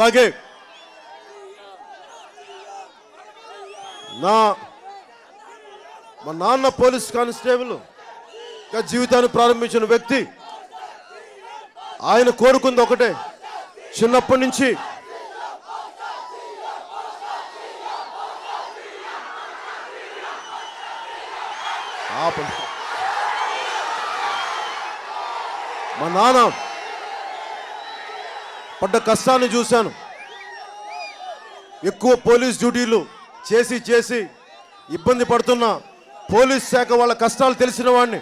అలాగే మా నాన్న పోలీస్ కానిస్టేబుల్ జీవితాన్ని ప్రారంభించిన వ్యక్తి. ఆయన కోరుకుంది ఒకటే, చిన్నప్పటి నుంచి మా నాన్న పడ్డ కష్టాన్ని చూశాను. ఎక్కువ పోలీస్ డ్యూటీలు చేసి ఇబ్బంది పడుతున్న పోలీస్ శాఖ వాళ్ళ కష్టాలు తెలిసిన వాడిని,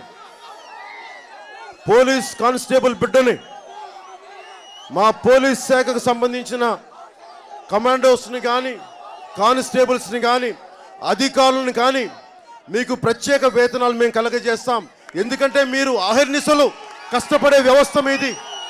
పోలీస్ కానిస్టేబుల్ బిడ్డని. మా పోలీస్ శాఖకు సంబంధించిన కమాండోస్ని కానీ కానిస్టేబుల్స్ని కానీ అధికారులను కానీ మీకు ప్రత్యేక వేతనాలు మేము కలగజేస్తాం. ఎందుకంటే మీరు అహర్నిశలు కష్టపడే వ్యవస్థ మీది.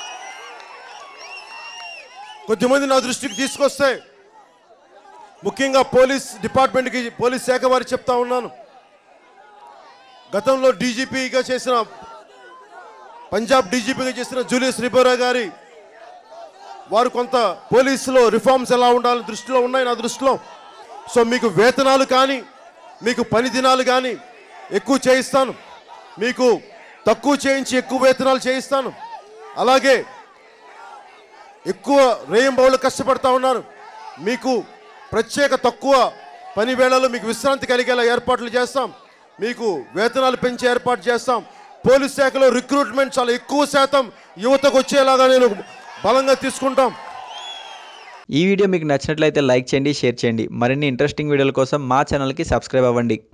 కొద్దిమంది నా దృష్టికి తీసుకొస్తే, ముఖ్యంగా పోలీస్ డిపార్ట్మెంట్కి పోలీస్ శాఖ వారికి చెప్తా ఉన్నాను, గతంలో డీజీపీగా చేసిన పంజాబ్ డీజీపీగా చేసిన జూలియస్ రిబోరా గారి వారు కొంత పోలీసులో రిఫార్మ్స్ ఎలా ఉండాలని దృష్టిలో ఉన్నాయి నా దృష్టిలో. సో మీకు వేతనాలు కానీ మీకు పని దినాలు కానీ ఎక్కువ చేయిస్తాను, మీకు తక్కువ చేయించి ఎక్కువ వేతనాలు చేయిస్తాను. అలాగే ఎక్కువ రేయింబౌళ్ళు కష్టపడతా ఉన్నారు, మీకు ప్రత్యేక తక్కువ పని వేళలో మీకు విశ్రాంతి కలిగేలా ఏర్పాట్లు చేస్తాం, మీకు వేతనాలు పెంచే ఏర్పాటు చేస్తాం. పోలీస్ శాఖలో రిక్రూట్మెంట్ చాలా ఎక్కువ శాతం యువతకు వచ్చేలాగా నేను బలంగా తీసుకుంటాం. ఈ వీడియో మీకు నచ్చినట్లయితే లైక్ చేయండి, షేర్ చేయండి. మరిన్ని ఇంట్రెస్టింగ్ వీడియోల కోసం మా ఛానల్కి సబ్స్క్రైబ్ అవ్వండి.